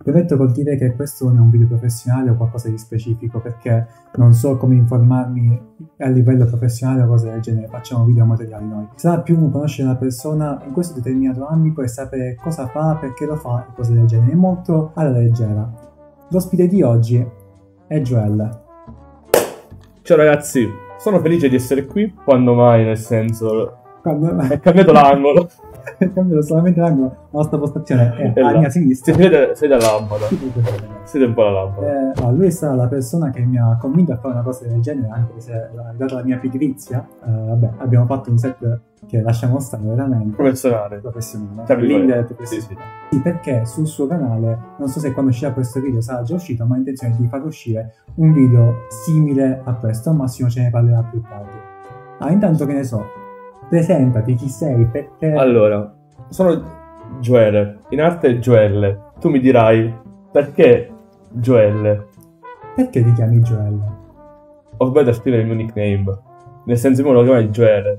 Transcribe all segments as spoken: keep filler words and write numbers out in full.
Premetto col dire che questo non è un video professionale o qualcosa di specifico, perché non so come informarmi a livello professionale o cose del genere, facciamo video amatoriali noi. Sarà più conoscere una persona in questo determinato ambito e sapere cosa fa, perché lo fa e cose del genere, molto alla leggera. L'ospite di oggi è Joel. Ciao ragazzi, sono felice di essere qui, quando mai, nel senso... Quando... È cambiato l'angolo. È cambiato solamente l'angolo, la nostra postazione è, È alla là. mia sinistra. Si vede, si vede la lampada. Siete un po' la lampada. Eh, no, lui è stata la persona che mi ha convinto a fare una cosa del genere, anche se data la mia pigrizia, eh, vabbè, abbiamo fatto un set che lasciamo stare veramente Professionale. professionale. Tra virgolette. professionale. Sì, sì. Sì, perché sul suo canale, non so se quando uscirà questo video sarà già uscito, ma ho intenzione di far uscire un video simile a questo, al massimo ce ne parlerà più tardi. Ah, intanto che ne so, presentati, chi sei, perché... Allora, sono Joel, in arte Joel. Tu mi dirai, perché Joel? Perché ti chiami Joel? Ho sbagliato a scrivere il mio nickname. Nel senso, io me lo chiamo Joel.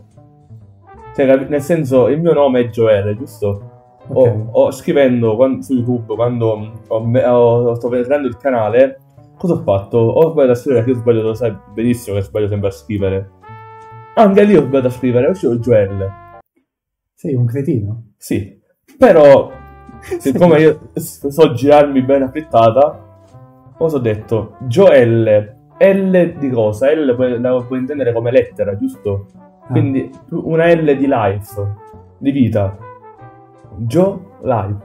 Cioè, nel senso, il mio nome è Joel, giusto? Okay. Ho, ho scrivendo quando, su YouTube, quando ho, ho, sto penetrando il canale, cosa ho fatto? Ho sbagliato a scrivere, che io sbaglio, lo sai benissimo che sbaglio sempre a scrivere. Anche lì ho sbagliato a scrivere, è uscito Joel. Sei un cretino? Sì, però siccome io so girarmi bene a frittata, cosa ho detto? Joel, L di cosa? L puoi, la puoi intendere come lettera, giusto? Ah. Quindi una L di life, di vita. Jo Life,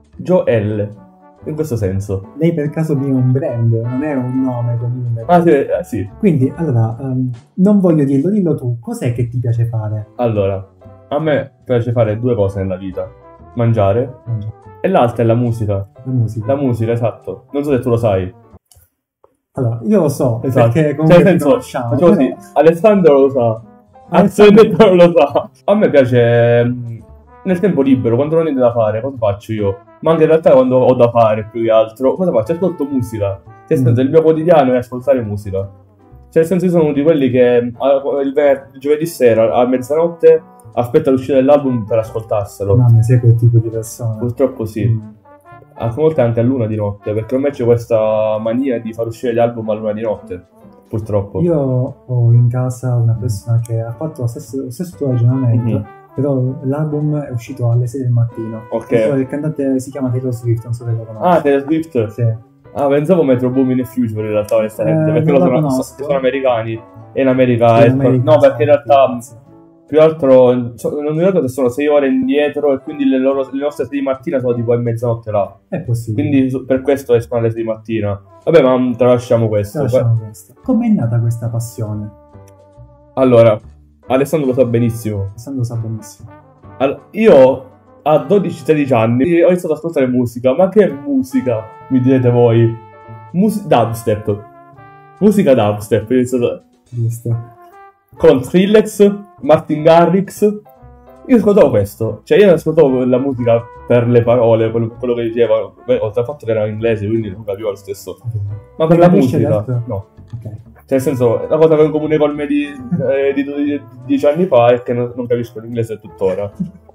Joel, in questo senso. Lei per caso viene un brand, non è un nome comune. Ah sì, eh, sì. Quindi, allora, um, non voglio dirlo, dillo tu, cos'è che ti piace fare? Allora, a me piace fare due cose nella vita. Mangiare, Mangiare. e l'altra è la musica. La musica. La musica, esatto. Non so se tu lo sai. Allora, io lo so, Esatto. perché Cioè, comunque nel ti senso, conosciamo. facciamo così. però- Alessandro lo sa. Alessandro- Alessandro non lo sa. A me piace mh, nel tempo libero, quando non ho niente da fare, cosa faccio io? Ma anche in realtà quando ho da fare più che altro, cosa faccio? Ascolto musica. Cioè, nel senso, Mm. il mio quotidiano è ascoltare musica. Cioè, nel senso, io sono uno di quelli che mh, il, ver- il giovedì sera a mezzanotte aspetta l'uscita dell'album per ascoltarselo. Mamma, sei quel tipo di persona. Purtroppo sì. Mm. A volte anche a luna di notte, perché ormai c'è questa mania di far uscire gli album a luna di notte. Purtroppo. Io ho in casa una persona che ha fatto lo stesso, lo stesso tuo ragionamento, Mhm. però l'album è uscito alle sei del mattino. Ok. Il cantante si chiama Taylor Swift, non so se lo conosci. Ah, Taylor Swift? Sì. Ah, pensavo Metro Boomin e Future in realtà, onestamente, Eh, perché non loro la sono, conosco. sono americani e in America Sì, è... in America, No, perché in sì, realtà sì. più altro so- non mi ricordo se sono sei ore indietro e quindi le, loro, le nostre sei di mattina sono tipo a mezzanotte là. È possibile. Quindi su- per questo escono alle sei di mattina. Vabbè, ma mm, tralasciamo questo. Lasciamo questo. Com'è nata questa passione? Allora, Alessandro lo sa benissimo. Alessandro sa benissimo. All- io a dodici tredici anni ho iniziato ad ascoltare musica. Ma che musica? Mi direte voi. Mus- dubstep. Musica dubstep. Ho iniziato Giusto. con Skrillex, Martin Garrix. Io ascoltavo questo. Cioè io non ascoltavo la musica per le parole, quello, quello che diceva. Beh, oltre al fatto che era in inglese, quindi non capivo lo stesso. Ma per Ma la capisci musica, adesso? no. Ok. Cioè, nel senso, la cosa che ho in comune con me di, eh, di dodici dieci anni fa è che non, non capisco l'inglese tuttora.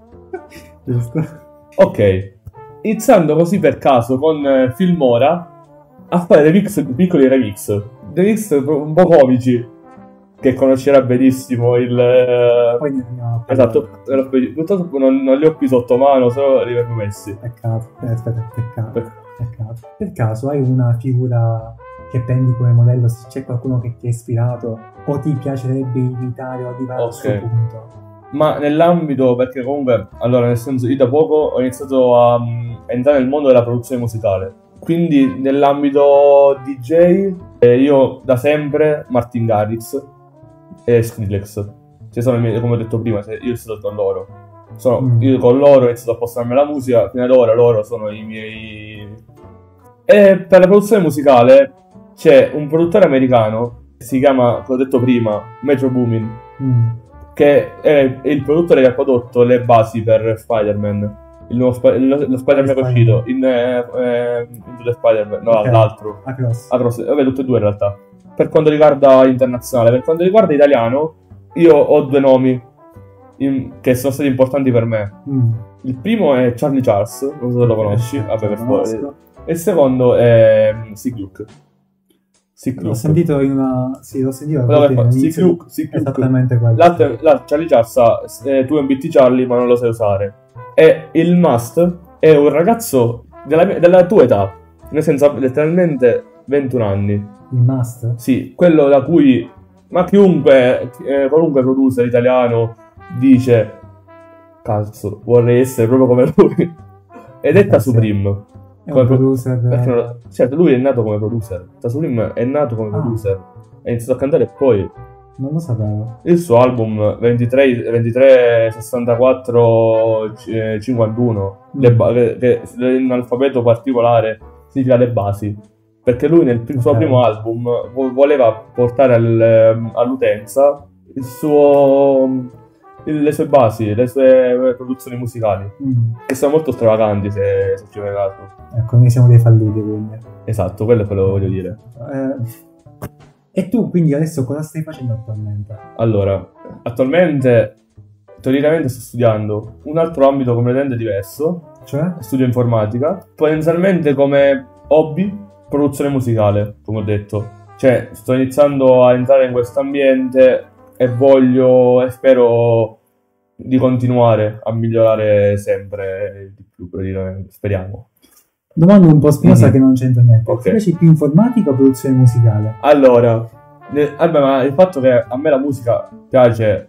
Giusto. Ok, iniziando così per caso con eh, Filmora a fare remix, piccoli remix, remix un po' comici, che conoscerà benissimo il... eh, Poi ne andiamo a parlare. esatto, me l'ho pe- purtroppo non, non li ho qui sotto mano, solo li avevo messi. Peccato. Eh, aspetta, peccato. Peccato. Per caso hai una figura che prendi come modello? Se c'è qualcuno che ti ha ispirato o ti piacerebbe imitare o arrivare al Ok. suo punto? Ma nell'ambito, perché comunque, allora nel senso io da poco ho iniziato a mm, entrare nel mondo della produzione musicale. Quindi nell'ambito D J eh, io da sempre Martin Garrix e Skrillex. Cioè sono i miei, come ho detto prima, se- io sono stato con loro. Sono, Mm. Io con loro ho iniziato a postarmi la musica, fino ad ora loro sono i miei... E per la produzione musicale c'è un produttore americano, che si chiama, come ho detto prima, Metro Boomin, Mm. che è il produttore che ha prodotto le basi per Spider-Man. Il nuovo Sp- lo, lo Spider-Man che è uscito in eh, eh, Into the Spider-Man, no, Ok. l'altro. Across. Across, vabbè, tutte e due in realtà. Per quanto riguarda internazionale, per quanto riguarda italiano, io ho due nomi in- che sono stati importanti per me. Mm. Il primo è Charlie Charles, non so se lo conosci, Perfetto, vabbè, per lo conosco. favore. E il secondo è Sigluk. L'ho sentito in una... Sì, l'ho sentito allora, Sigluk, Sigluk. Esattamente quello. L'altro, l'altro Charlie Charles sa, eh, tu inviti Charlie ma non lo sai usare. E il Must è un ragazzo della, mia, della tua età, nel senso letteralmente ventuno anni. Il Must? Sì, quello da cui... Ma chiunque, eh, qualunque producer italiano dice cazzo, vorrei essere proprio come lui. Ed è Tasupreme. È un producer. Perché non... Certo, lui è nato come producer. Tasupreme è nato come ah. producer. È iniziato a cantare e poi... Non lo sapevo. Il suo album ventitré, ventitré sessantaquattro cinquantuno, mm. le ba- che, che in un alfabeto particolare significa le basi. Perché lui nel okay. suo primo album voleva portare al, all'utenza il suo... le sue basi, le sue produzioni musicali, mm. che sono molto stravaganti se, se ci vai caso. Ecco, noi siamo dei falliti quindi. Esatto, quello è quello che voglio dire. Eh, e tu quindi adesso cosa stai facendo attualmente? Allora, attualmente teoricamente sto studiando un altro ambito completamente diverso, cioè? Studio informatica, potenzialmente come hobby produzione musicale, come ho detto. Cioè, sto iniziando a entrare in questo ambiente e voglio e spero di continuare a migliorare sempre di più, praticamente. Speriamo. Domanda un po' spinosa mm-hmm. che non c'entra niente. Okay. Invece più informatica o produzione musicale? Allora, ne, vabbè, ma il fatto che a me la musica piace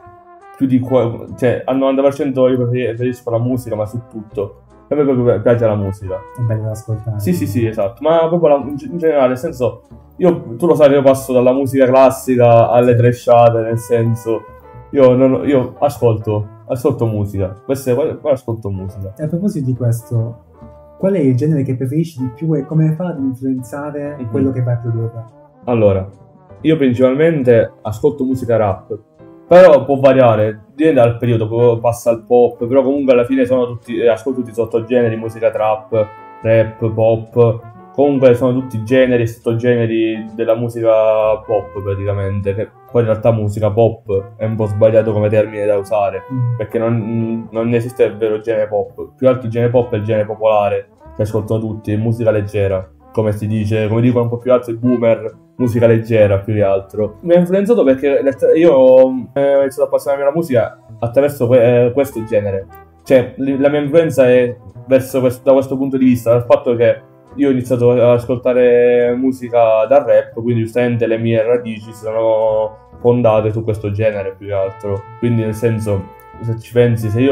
più di qua, cioè al novanta per cento io preferisco la musica, ma su tutto. A me proprio piace la musica. È bello da ascoltare. Sì, sì, sì, esatto. Ma proprio la, in generale, nel senso, io, tu lo sai, io passo dalla musica classica alle trashate, nel senso, io, non, io ascolto, ascolto musica. Questo è, poi ascolto musica. E a proposito di questo, qual è il genere che preferisci di più e come fa ad influenzare mm-hmm. quello che vai a produrre? Allora, io principalmente ascolto musica rap. Però può variare, dipende dal periodo, passa al pop, però comunque alla fine sono tutti, ascolto tutti i sottogeneri, musica trap, rap, pop, comunque sono tutti generi e sottogeneri della musica pop praticamente, che poi in realtà musica pop è un po' sbagliato come termine da usare, mm. perché non, non esiste il vero genere pop, più altro il genere pop è il genere popolare, che ascoltano tutti, musica leggera, come si dice, come dicono un po' più altro i boomer, musica leggera più che altro. Mi ha influenzato perché io ho iniziato a appassionarmi alla musica attraverso que- questo genere. Cioè, la mia influenza è verso questo, da questo punto di vista, dal fatto che io ho iniziato ad ascoltare musica dal rap, quindi giustamente le mie radici sono fondate su questo genere più che altro. Quindi nel senso, se ci pensi, se io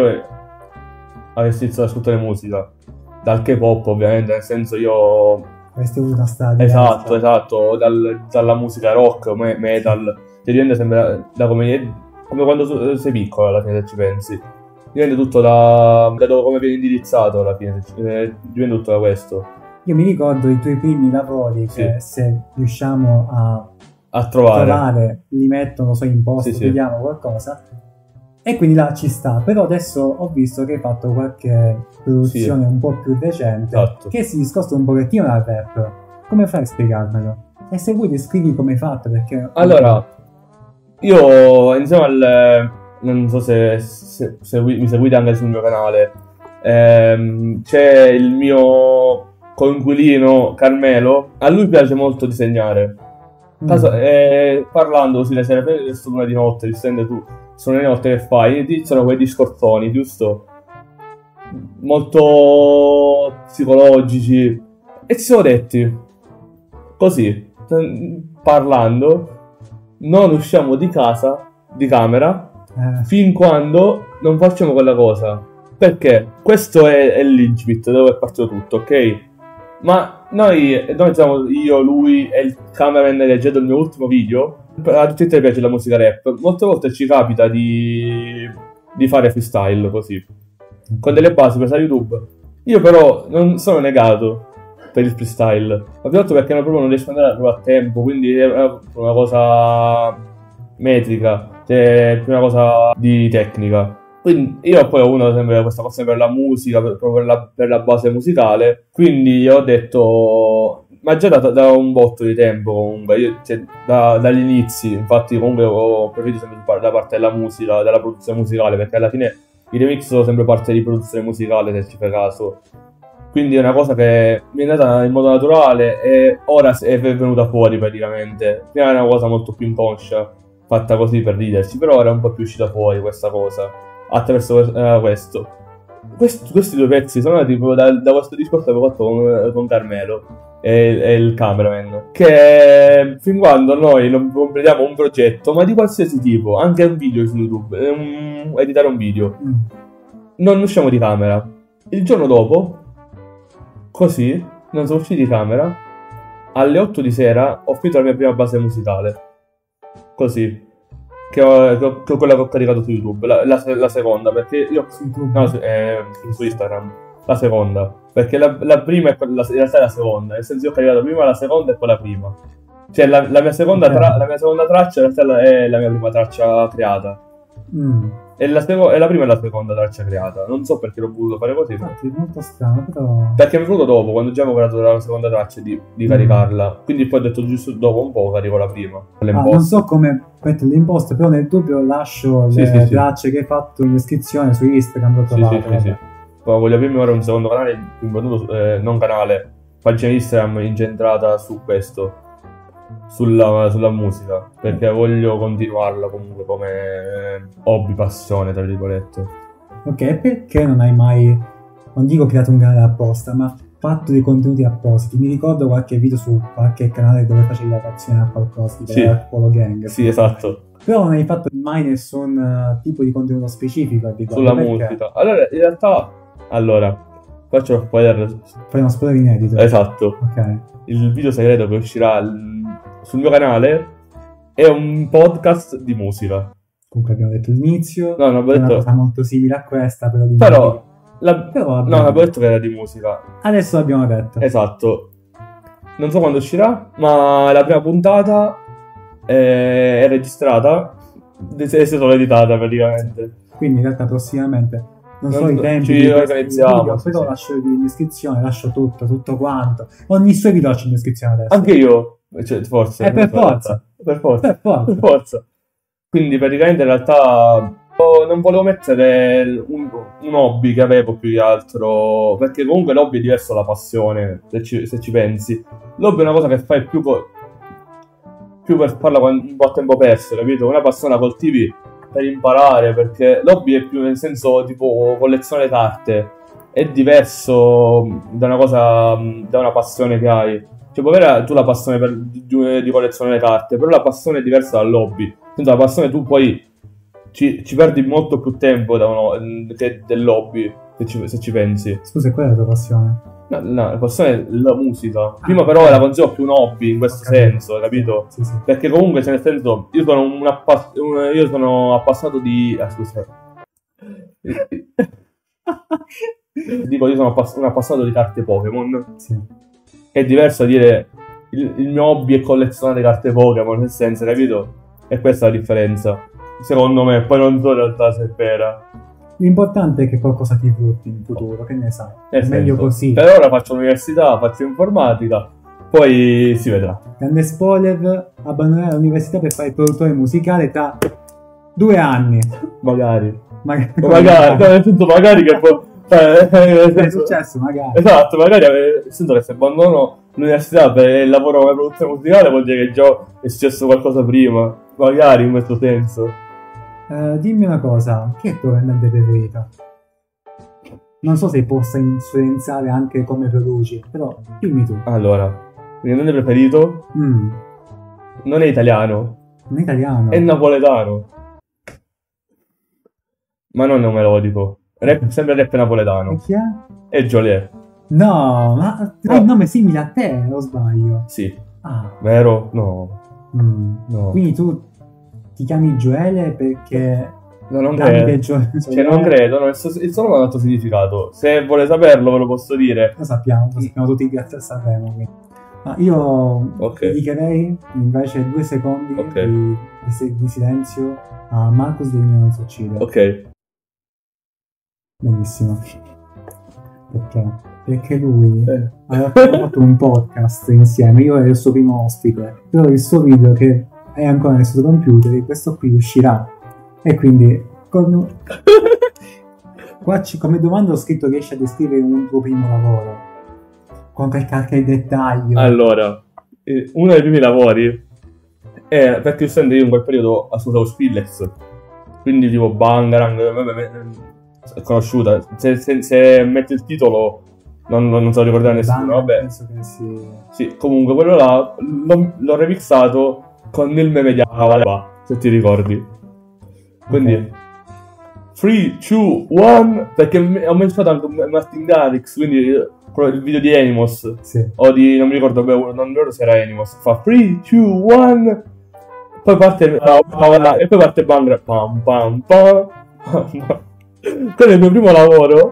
avessi iniziato ad ascoltare musica dal K-pop, ovviamente, nel senso io... Avresti avuto una strada esatto, esatto, dal, dalla musica rock, metal, ti diventa sempre da come, come quando sei piccolo alla fine se ci pensi. Diventa tutto da, da dove come viene indirizzato alla fine, diventa tutto da questo. Io mi ricordo i tuoi primi lavori sì. che se riusciamo a, a trovare. trovare, li metto, non so, in posto, sì, vediamo sì. qualcosa. E quindi là ci sta, però adesso ho visto che hai fatto qualche produzione sì. un po' più decente, esatto. che si discosta un pochettino dal rap. Come fai a spiegarmelo? E se vuoi descrivi come hai fatto, perché... Allora, io insieme al... non so se, se, se mi seguite anche sul mio canale, ehm, c'è il mio coinquilino Carmelo, a lui piace molto disegnare. Caso, mm. eh, parlando così le sere, adesso luna di notte, giustamente tu... sono le notte che fai, iniziano quei discorsoni, giusto? Molto psicologici. E ci siamo detti, così, parlando, non usciamo di casa, di camera, eh. fin quando non facciamo quella cosa. Perché questo è, è l'incipit, dove è partito tutto, ok? Ma noi, noi siamo io, lui e il cameraman che ha girato il mio ultimo video. A tutti e piace la musica rap. Molte volte ci capita di, di fare freestyle così, con delle basi prese a YouTube. Io però non sono negato per il freestyle, ma più altro perché non, proprio non riesco ad andare a tempo, quindi è una cosa metrica, cioè più una cosa di tecnica. Quindi io poi ho avuto sempre questa passione per la musica, per, proprio per la, per la base musicale, quindi ho detto... Ma già da, da un botto di tempo comunque, io, cioè, da, dagli inizi, infatti comunque ho preferito sempre da parte della musica, della produzione musicale, perché alla fine i remix sono sempre parte di produzione musicale se ci fai caso. Quindi è una cosa che mi è nata in modo naturale e ora è venuta fuori praticamente. Prima era una cosa molto più inconscia, fatta così per riderci, però ora è un po' più uscita fuori questa cosa, attraverso uh, questo. Questi, questi due pezzi sono nati proprio da, da questo discorso che avevo fatto con, con Carmelo e, e il cameraman, che fin quando noi non completiamo un progetto, ma di qualsiasi tipo, anche un video su YouTube, um, editare un video, mm. non usciamo di camera. Il giorno dopo, così, non sono usciti di camera, alle otto di sera ho finito la mia prima base musicale, così. Che ho, che ho, che ho quella che ho caricato su YouTube, la, la, la seconda, perché io su YouTube, no, su, eh, su Instagram, la seconda, perché la, la prima è quella, in realtà è la seconda, nel senso io ho caricato prima la seconda e poi la prima, cioè la, la, mia, seconda okay. tra, la mia seconda traccia in realtà è la mia prima traccia creata. Mm. E la, seco- e la prima e la seconda traccia creata. Non so perché l'ho voluto fare così. Infatti è molto strano, però... Perché mi è venuto dopo, quando già avevo creato la seconda traccia, di, di mm. caricarla. Quindi poi ho detto giusto dopo un po' carico la prima. Ah, non so come mettere l'imposto, però nel dubbio lascio sì, le sì, tracce sì. che hai fatto in descrizione su Instagram. Lo trovate, sì, sì, sì, sì. Poi voglio aprire ora un secondo canale, eh, non canale, pagina Instagram incentrata su questo. Sulla, sulla musica, perché voglio continuarla comunque come hobby, passione, tra virgolette. Ok, perché non hai mai, non dico creato un canale apposta, ma fatto dei contenuti appositi? Mi ricordo qualche video su qualche canale dove facevi la reazione a qualcosa, tipo sì. Polo Gang. Sì, esatto. Però non hai fatto mai nessun uh, tipo di contenuto specifico sulla perché? musica. Allora, in realtà, allora, faccio uno spoiler. Fai uno spoiler inedito. Esatto. Ok. Il video segreto che uscirà sul mio canale è un podcast di musica. Comunque abbiamo detto l'inizio. No, non avevo detto... È una cosa molto simile a questa, però di Però, musica. La... però no, non avevo detto che era di musica. Adesso l'abbiamo detto. Esatto. Non so quando uscirà, ma la prima puntata è, è registrata e è stata editata praticamente. Quindi in realtà prossimamente... Non, non so i tempi ci di organizziamo, video, sì, però sì. lascio in descrizione, lascio tutto, tutto quanto. Ogni suo video lascio in descrizione adesso. Anche io, cioè, forse. Eh, per forza. Per forza. Per forza. Per forza. Quindi praticamente in realtà non volevo mettere un, un hobby che avevo più che altro, perché comunque l'hobby è diverso dalla passione, se ci, se ci pensi. L'hobby è una cosa che fai più, co- più per farla un po' a tempo perso, capito? Una passione la coltivi per imparare, perché l'hobby è più nel senso tipo collezionare carte, è diverso da una cosa, da una passione che hai. Cioè può avere tu la passione per, di, di collezionare carte, però la passione è diversa dall'hobby. Senza la passione tu poi ci, ci perdi molto più tempo da uno, che dell'hobby, se ci, se ci pensi. Scusa, qual è la tua passione? No, no, la passione è la musica. Prima però okay. la considero più un hobby in questo okay. senso, capito? Sì, sì. Perché comunque, cioè, nel senso, io sono un, appass- un io sono appassionato di... Ah, scusa. Dico, io sono appass- un appassionato di carte Pokémon. Sì. È diverso da dire il, il mio hobby è collezionare carte Pokémon, nel senso, capito? E questa è la differenza. Secondo me, poi non so in realtà se è vera. L'importante è che qualcosa ti frutti in futuro, che ne sai? È senso, meglio così. Per ora faccio l'università, faccio informatica, poi si vedrà. Grande spoiler, abbandonerà l'università per fare il produttore musicale tra due anni. Magari. Magari. Magari, no, nel senso magari che poi... Eh, è successo, magari. Esatto, magari nel senso che se abbandono l'università per il lavoro come produzione musicale vuol dire che già è successo qualcosa prima. Magari in questo senso. Uh, dimmi una cosa, chi è il tuo cantante preferito? Non so se possa influenzare anche come produci, però dimmi tu. Allora, il mio cantante preferito mm. non è italiano. Non è italiano? È napoletano. Ma non è un melodico. Rap, sempre rap napoletano. E chi è? È Jolè. No, ma ha no. un nome simile a te, o sbaglio? Sì. Ah. Vero? No. Mm. No. Quindi tu ti chiami Gioele perché... No, non credo. Gio- cioè, non credo, no, il suo nome ha un altro significato. Se vuole saperlo ve lo posso dire. Lo sappiamo, lo sappiamo tutti grazie a Sanremo. Quindi. Ma io okay. dedicherei invece due secondi okay. di, di, di silenzio a Marcus del Mio Non Si Uccide. Ok. Benissimo. Perché? Perché lui eh. aveva fatto un podcast insieme, io ero il suo primo ospite, però il suo video che è ancora nel suo computer e questo qui uscirà e quindi con... Qua ci- come domanda ho scritto riesci a descrivere un tuo primo lavoro? Con qualche dettaglio. Allora, eh, uno dei primi lavori è perché essendo io in quel periodo ascoltavo Skrillex, quindi tipo Bangarang, è conosciuta. Se, se, se metti il titolo non, non so ricordare nessuno, Bang, vabbè. penso che si... Sì, comunque quello là l'ho, l'ho remixato con il meme di Avaleva, se ti ricordi. Quindi Ok. tre, due, uno, perché ho menzionato anche Martin Garrix, quindi eh, quello- il video di Animos, Sì. o di, non mi ricordo, beh, non ricordo se era Animos, fa tre, due, uno, poi parte, e poi parte Bangra, pam pam pam, quello è il mio primo lavoro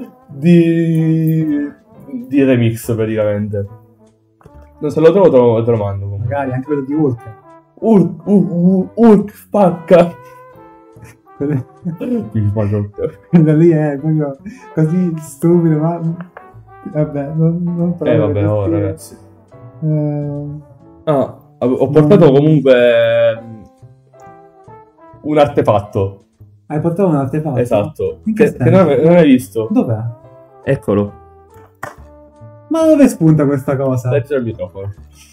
di, di remix praticamente. Non se lo trovo, te lo, te lo mando comunque. Magari anche quello di Hulk. Urk, Urk, Urk, spacca. Quello, Mi fa troppo. quello lì è proprio così stupido, ma... Vabbè, non, non Eh parlo vabbè, per oh dire. ragazzi. Eh, Ah, ho portato comunque mm, un artefatto. hai portato un artefatto? Esatto. In che Che, che non, senso? non hai visto. Dov'è? Eccolo. Ma dove spunta questa cosa? Leggere il microfono.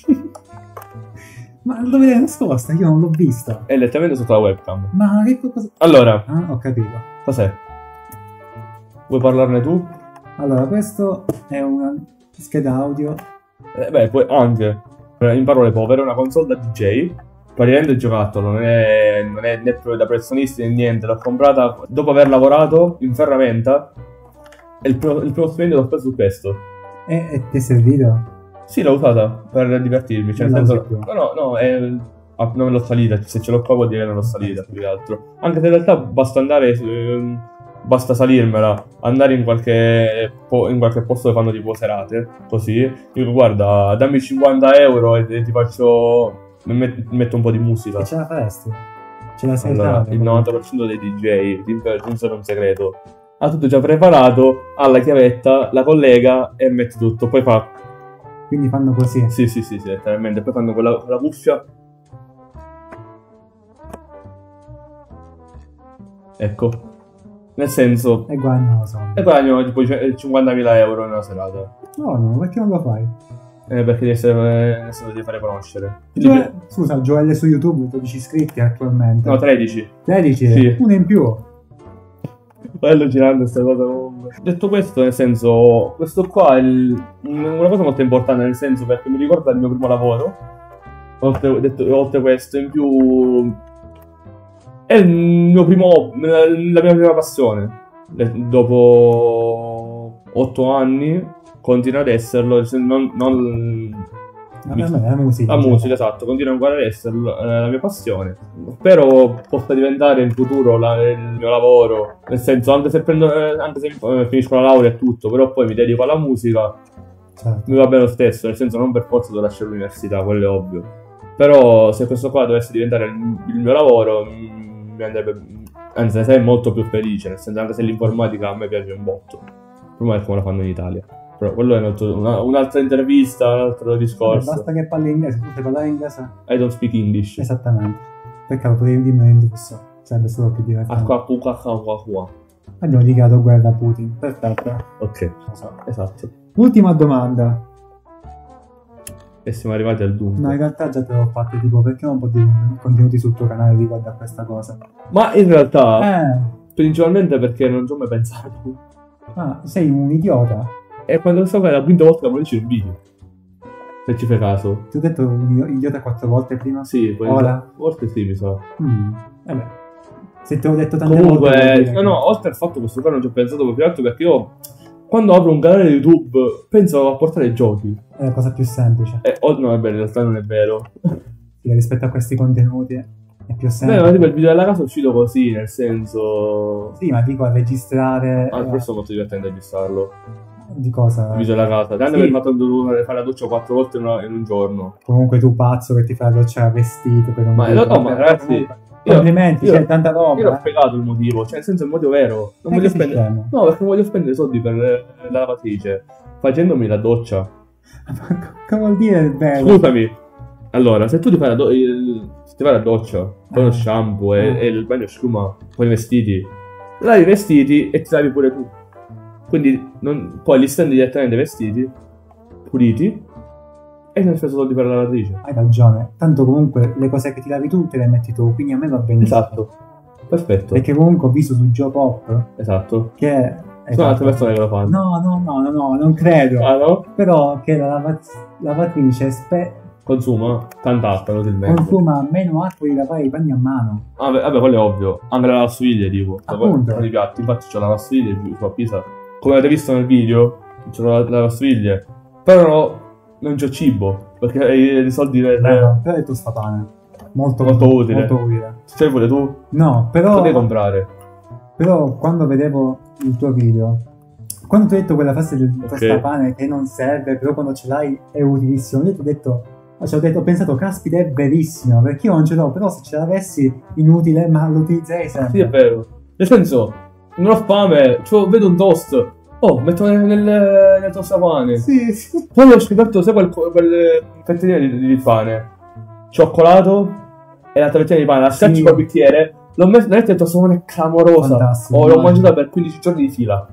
Ma dove l'hai nascosta? Io non l'ho vista. È letteralmente sotto la webcam. Ma che cosa... Allora, Ah, ho capito. cos'è? Vuoi parlarne tu? Allora, questo è una scheda audio. Eh, beh, poi anche, in parole povere, una console da D J. Praticamente giocattolo, non è, non è né proprio da professionisti né niente. L'ho comprata dopo aver lavorato in ferramenta. E il primo, il primo stipendio l'ho preso su questo. E, e ti è servito? Sì, l'ho usata per divertirmi. Cioè, Non nel la senso, usi più? no, no, no, è, ah, non l'ho salita. Se ce l'ho qua vuol dire che non l'ho salita, più che altro. Anche se in realtà basta andare, ehm, basta salirmela, andare in qualche, po- in qualche posto dove fanno tipo serate, così. Io dico, guarda, dammi cinquanta euro e, e ti faccio, mi met- metto un po' di musica. E ce la faresti? Ce la sei Allora, fatta? il novanta per cento dei D J, ti aggiungo un segreto, ha tutto già preparato, ha la chiavetta, la collega e mette tutto. Poi fa, Quindi fanno così. sì, sì, sì, sì, letteralmente. Poi fanno quella, quella cuffia. Ecco. Nel senso, E guadagnano soldi. e guadagno tipo cinquantamila euro in una serata. No, no, perché non lo fai? Eh, perché devi essere, nel senso devi fare conoscere. Quindi, Gioel- scusa, Joel su YouTube, dodici iscritti attualmente. no, tredici. tredici? Sì. Uno in più. È allucinante questa cosa comunque. Detto questo, nel senso, questo qua è il- una cosa molto importante, nel senso perché mi ricorda il mio primo lavoro. Oltre, detto, oltre questo, in più è il mio primo, la, la mia prima passione. Le- dopo otto anni continua ad esserlo, se non, non A me la musica. la musica, esatto, continua ancora ad essere eh, la mia passione. Spero possa diventare in futuro la- il mio lavoro. Nel senso, anche se, prendo, eh, anche se eh, finisco la laurea e tutto, però poi mi dedico alla musica, Certo. mi va bene lo stesso. Nel senso, non per forza devo lasciare l'università, quello è ovvio. Però se questo qua dovesse diventare il, il mio lavoro, mm, mi andrebbe, anzi ne sarei molto più felice. Nel senso, anche se l'informatica a me piace un botto. Prima è come la fanno in Italia. Però quello è un altro- una- un'altra intervista, un altro Vabbè, discorso. basta che parli inglese, tu sai parlare inglese? I don't speak English. Esattamente. Peccato, potevi dirmi in russo. Sarebbe stato più divertente. Acqua, cuca, acqua, acqua. Abbiamo dichiarato guerra a Putin. Perfetto. Ok, Lo so. esatto. Ultima domanda. E siamo arrivati al dunque. No, in realtà già te l'ho fatta, tipo, perché non potevi contenuti sul tuo canale riguardo a questa cosa? Ma in realtà, Eh, principalmente perché non ci ho mai pensato. ah, sei un idiota. E quando so che è la quinta volta che mi dici il video. Se ci fai caso. Ti ho detto un idiota quattro volte prima? Sì, poi Ora? forse sì, mi sa. Mm, eh beh. Se te l'ho detto tante volte... vuol Comunque, dire no, che- no, oltre al fatto che questo qua non ci ho pensato più che altro perché io, quando apro un canale YouTube, penso a portare giochi. È la cosa più semplice. E, oh, no, vabbè, in realtà non è vero. Sì, rispetto a questi contenuti è più Beh, semplice. ma tipo il video della casa è uscito così, nel senso... Sì, ma dico a registrare... Ah, eh, questo è molto divertente registrarlo. di cosa? Il video della casa. Tanto Sì. per fatto dovuto fare la doccia quattro volte in, una- in un giorno. Comunque tu pazzo che ti fai la doccia vestito per un Ma video. no, no, ma Vabbè, ragazzi, comunque, io- complimenti, io- c'è tanta roba. Io l'ho eh. spiegato il motivo, cioè nel senso il motivo vero. Non Eh, voglio che sei spendere. scemo. No, perché non voglio spendere soldi per eh, la lavatrice. Facendomi la doccia. Ma come vuol dire il bello? Scusami. Allora, se tu ti fai la, do- il- se ti fai la doccia, poi lo Eh. shampoo e, Eh. e il bagno schiuma, poi i vestiti. lavi i vestiti e ti lavi pure tu. Quindi non, poi li stendi direttamente i vestiti, puliti, e non hai speso soldi per la lavatrice. Hai ragione, tanto comunque le cose che ti lavi tu te le metti tu, quindi a me va benissimo. Esatto, perfetto. Perché comunque ho visto su Joe Pop Esatto. che... Sono altre persone che lo fanno. No, no, no, no, no, non credo. Ah no? Però che la lava- lavatrice spe- Consuma tanta acqua inutilmente. consuma meno acqua di lavare i panni a mano. Ah, beh, vabbè, quello è ovvio. Anche la lavastoviglie, tipo. Appunto. Con i piatti. Infatti c'ho la lavastoviglie giù su a Pisa. Come avete visto nel video, c'ho la la lavastoviglie. Però non c'ho cibo. Perché i, i soldi per... Vero, però è tostapane. Molto, Molto utile. Molto utile. C'hai pure tu? No, però... Potevi comprare. Però quando vedevo il tuo video, quando tu hai detto quella frase del Ok. tostapane che non serve, però quando ce l'hai è utilissimo, io ti ho detto, cioè ho, detto, ho pensato, caspita, è verissimo, perché io non ce l'ho, però se ce l'avessi inutile, ma lo utilizzerei sempre. Sì, è vero. Nel senso, non ho fame, cioè, vedo un toast. Oh, metto nel, nel, nel tostapane. Sì, sì. Poi ho scoperto, sai, quel, quel fettina di, di pane. Cioccolato e l'altra fettina di pane, la schiacci Sì. col bicchiere. L'ho messo nel tetto, è clamorosa. Fantastico, Oh, l'ho immagino. mangiata per quindici giorni di fila.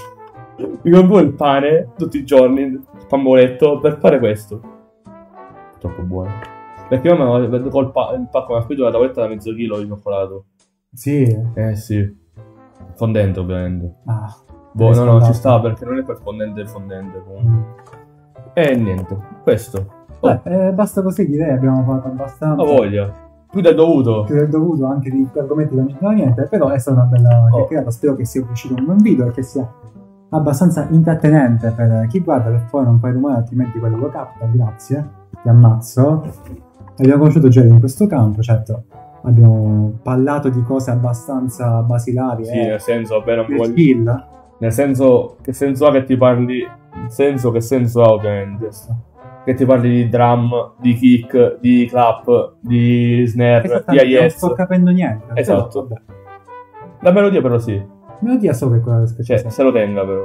Mi compro il pane tutti i giorni, il pamboletto, per fare questo. Troppo buono. Perché io mi vedo col pa- il pacco, mi ha spedito una tavoletta da mezzo chilo di cioccolato. Sì. Eh sì. Fondente, ovviamente. Ah, Boh, hai no, no, ci scaldato. sta perché non è quel fondente fondente comunque. Mm. E niente, questo. Oh, Beh, eh, basta così, direi, abbiamo fatto abbastanza. ho voglia. Più del dovuto. Più del dovuto anche di argomenti che non c'entrano niente, però è stata una bella Oh. chiacchierata, spero che sia uscito un buon video e che sia abbastanza intrattenente per chi guarda, per poi non fare rumore, altrimenti quello lo capta. Grazie, ti ammazzo. Abbiamo conosciuto Jerry in questo campo, certo abbiamo parlato di cose abbastanza basilari Sì, e nel senso, vabbè, non mi di voglio... skill. Nel senso, che senso ha che ti parli... Nel senso, che senso ha ovviamente? Che ti parli di drum, di kick, di clap, di snare, di Esattamente, non hi-hats. sto capendo niente. però, Esatto. vabbè. La melodia però sì. Melodia so che è quella che Cioè, c'è. se lo tenga però.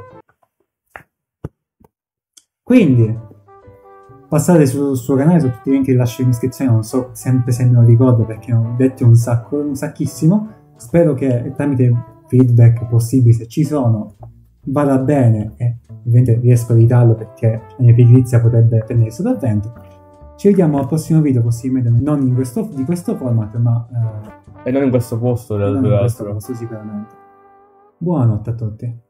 Quindi passate sul suo canale, su tutti i link che lascio in descrizione, non so sempre se me lo ricordo perché ne ho detti un sacco, un sacchissimo. Spero che tramite feedback possibili, se ci sono, vada bene e ovviamente riesco a editarlo perché la mia pigrizia potrebbe tenere sotto attento. Ci vediamo al prossimo video, possibilmente non in questo, di questo format, ma E non in questo posto, eh, del non in questo l'altro. posto sicuramente. Buonanotte a tutti.